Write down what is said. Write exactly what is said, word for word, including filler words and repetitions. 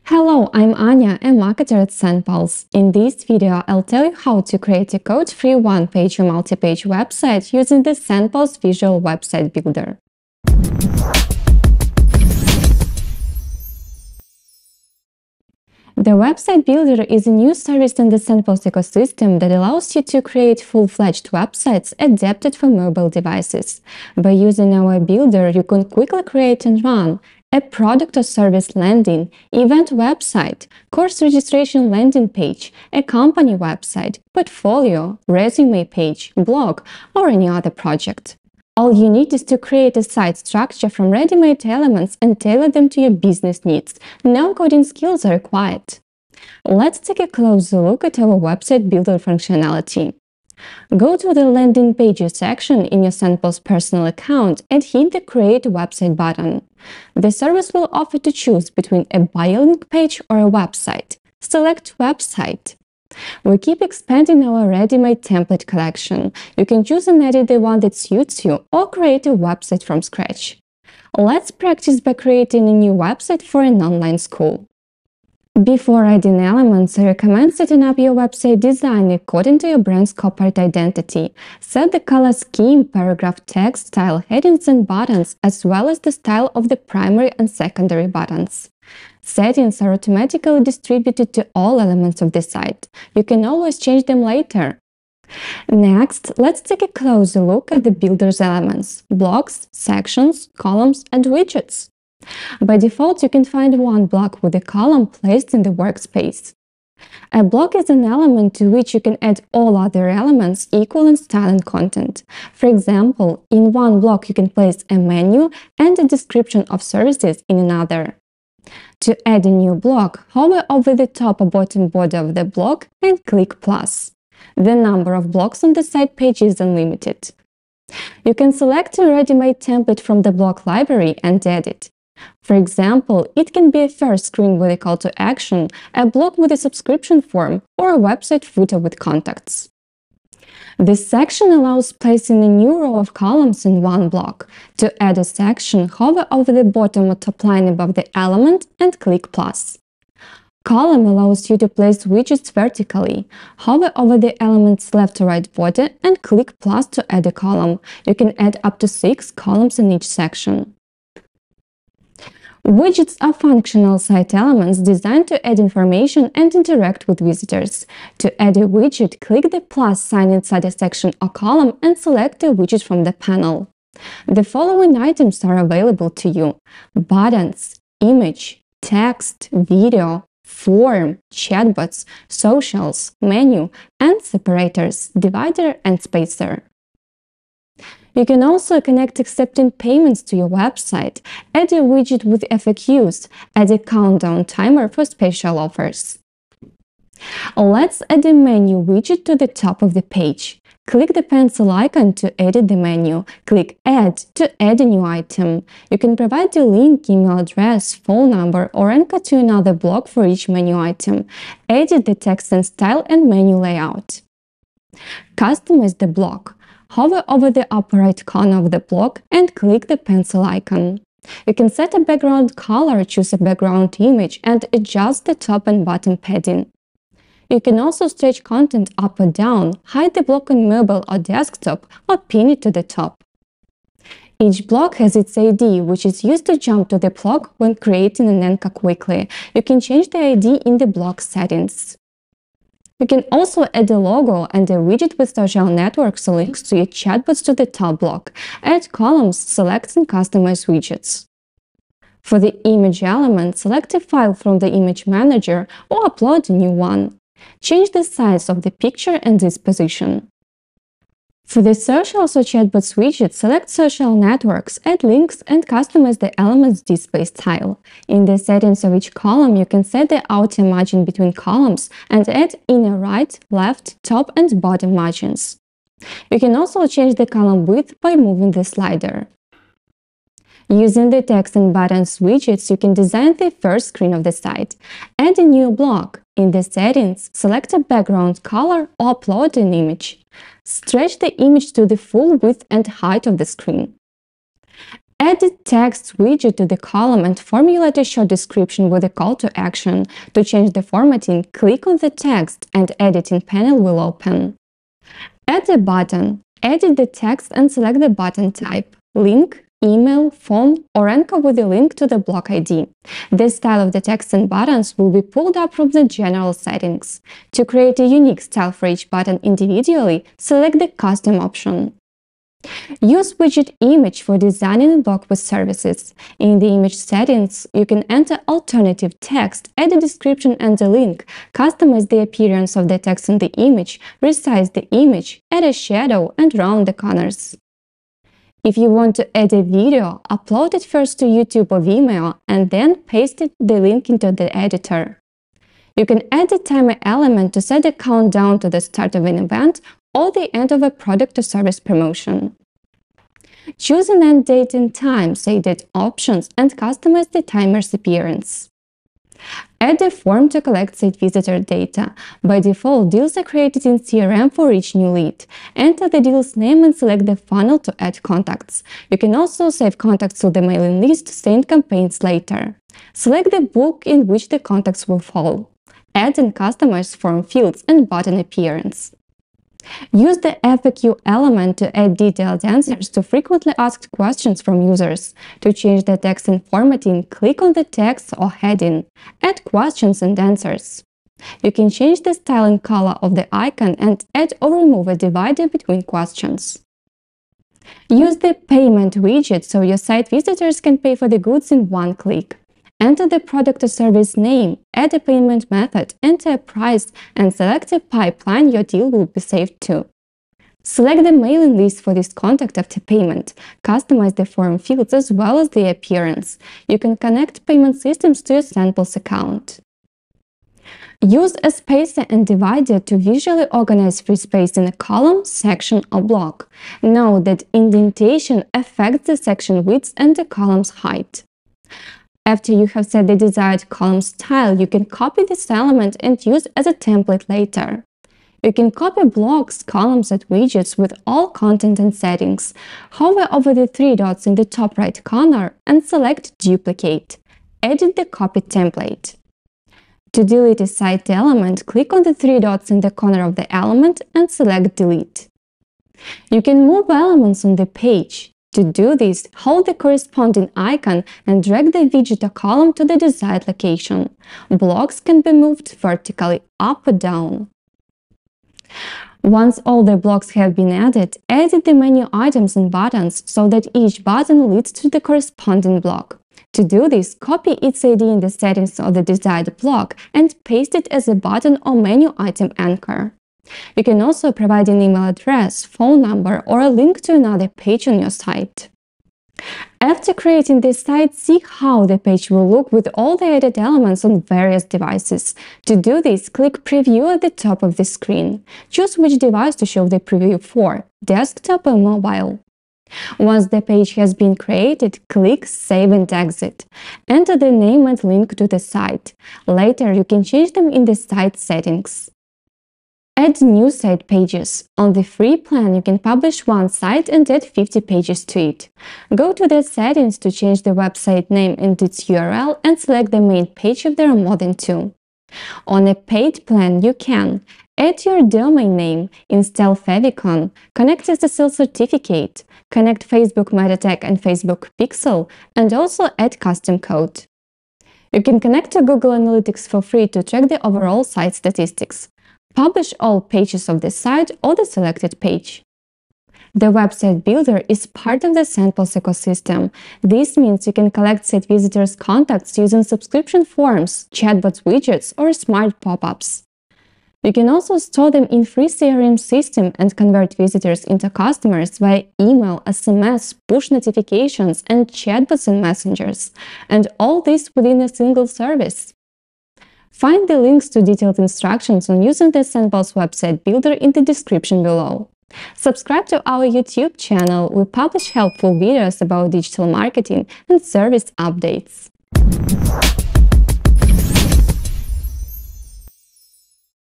Hello, I'm Anya, a marketer at SendPulse. In this video, I'll tell you how to create a code-free one-page or multi-page website using the SendPulse Visual Website Builder. The Website Builder is a new service in the SendPulse ecosystem that allows you to create full-fledged websites adapted for mobile devices. By using our builder, you can quickly create and run a product or service landing, event website, course registration landing page, a company website, portfolio, resume page, blog, or any other project. All you need is to create a site structure from ready-made elements and tailor them to your business needs. No coding skills are required. Let's take a closer look at our website builder functionality. Go to the Landing Pages section in your SendPulse personal account and hit the Create Website button. The service will offer to choose between a bio link page or a website. Select Website. We keep expanding our ready-made template collection. You can choose and edit the one that suits you or create a website from scratch. Let's practice by creating a new website for an online school. Before adding elements, I recommend setting up your website design according to your brand's corporate identity. Set the color scheme, paragraph text, style, headings and buttons, as well as the style of the primary and secondary buttons. Settings are automatically distributed to all elements of the site. You can always change them later. Next, let's take a closer look at the builder's elements: blocks, sections, columns, and widgets. By default, you can find one block with a column placed in the workspace. A block is an element to which you can add all other elements equal in style and content. For example, in one block you can place a menu and a description of services in another. To add a new block, hover over the top or bottom border of the block and click plus. The number of blocks on the site page is unlimited. You can select a ready-made template from the block library and add it. For example, it can be a first screen with a call to action, a blog with a subscription form, or a website footer with contacts. This section allows placing a new row of columns in one block. To add a section, hover over the bottom or top line above the element and click plus. Column allows you to place widgets vertically. Hover over the element's left or right border and click plus to add a column. You can add up to six columns in each section. Widgets are functional site elements designed to add information and interact with visitors. To add a widget, click the plus sign inside a section or column and select a widget from the panel. The following items are available to you: buttons, image, text, video, form, chatbots, socials, menu, and separators, divider and spacer. You can also connect accepting payments to your website, add a widget with F A Qs, add a countdown timer for special offers. Let's add a menu widget to the top of the page. Click the pencil icon to edit the menu. Click Add to add a new item. You can provide the link, email address, phone number, or anchor to another block for each menu item. Edit the text and style and menu layout. Customize the block. Hover over the upper right corner of the block and click the pencil icon. You can set a background color, choose a background image, and adjust the top and bottom padding. You can also stretch content up or down, hide the block on mobile or desktop, or pin it to the top. Each block has its I D, which is used to jump to the block when creating an anchor quickly. You can change the I D in the block settings. You can also add a logo and a widget with social networks or links to your chatbots to the top block. Add columns, select and customize widgets. For the image element, select a file from the image manager or upload a new one. Change the size of the picture and its position. For the socials or chatbots widget, select social networks, add links, and customize the element's display style. In the settings of each column, you can set the outer margin between columns and add inner right, left, top, and bottom margins. You can also change the column width by moving the slider. Using the text and buttons widgets, you can design the first screen of the site. Add a new block. In the settings, select a background color or upload an image. Stretch the image to the full width and height of the screen. Add the text widget to the column and formulate a short description with a call to action. To change the formatting, click on the text and Editing panel will open. Add a button. Edit the text and select the button type, link, email, phone, or anchor with a link to the block I D. The style of the text and buttons will be pulled up from the general settings. To create a unique style for each button individually, select the Custom option. Use widget image for designing a block with services. In the image settings, you can enter alternative text, add a description and a link, customize the appearance of the text in the image, resize the image, add a shadow, and round the corners. If you want to add a video, upload it first to YouTube or Vimeo and then paste it, the link into the editor. You can add a timer element to set a countdown to the start of an event or the end of a product or service promotion. Choose an end date and time, say date options, and customize the timer's appearance. Add a form to collect site visitor data. By default, deals are created in C R M for each new lead. Enter the deal's name and select the funnel to add contacts. You can also save contacts to the mailing list to send campaigns later. Select the book in which the contacts will fall. Add and customize form fields and button appearance. Use the F A Q element to add detailed answers to frequently asked questions from users. To change the text and formatting, click on the text or heading. Add questions and answers. You can change the style and color of the icon and add or remove a divider between questions. Use the payment widget so your site visitors can pay for the goods in one click. Enter the product or service name, add a payment method, enter a price, and select a pipeline your deal will be saved to. Select the mailing list for this contact after payment. Customize the form fields as well as the appearance. You can connect payment systems to your SendPulse account. Use a spacer and divider to visually organize free space in a column, section, or block. Note that indentation affects the section width and the column's height. After you have set the desired column style, you can copy this element and use as a template later. You can copy blocks, columns, and widgets with all content and settings. Hover over the three dots in the top right corner and select Duplicate. Edit the copied template. To delete a site element, click on the three dots in the corner of the element and select Delete. You can move elements on the page. To do this, hold the corresponding icon and drag the widget or column to the desired location. Blocks can be moved vertically up or down. Once all the blocks have been added, edit the menu items and buttons so that each button leads to the corresponding block. To do this, copy its I D in the settings of the desired block and paste it as a button or menu item anchor. You can also provide an email address, phone number, or a link to another page on your site. After creating this site, see how the page will look with all the added elements on various devices. To do this, click Preview at the top of the screen. Choose which device to show the preview for, desktop or mobile. Once the page has been created, click Save and Exit. Enter the name and link to the site. Later, you can change them in the site settings. Add new site pages. On the free plan, you can publish one site and add fifty pages to it. Go to the settings to change the website name and its U R L and select the main page if there are more than two. On a paid plan, you can add your domain name, install favicon, connect S S L certificate, connect Facebook Meta Tag and Facebook Pixel, and also add custom code. You can connect to Google Analytics for free to track the overall site statistics. Publish all pages of the site or the selected page. The website builder is part of the SendPulse ecosystem. This means you can collect site visitors' contacts using subscription forms, chatbots widgets, or smart pop-ups. You can also store them in free C R M system and convert visitors into customers via email, S M S, push notifications, and chatbots and messengers. And all this within a single service. Find the links to detailed instructions on using the SendPulse website builder in the description below. Subscribe to our YouTube channel. We publish helpful videos about digital marketing and service updates.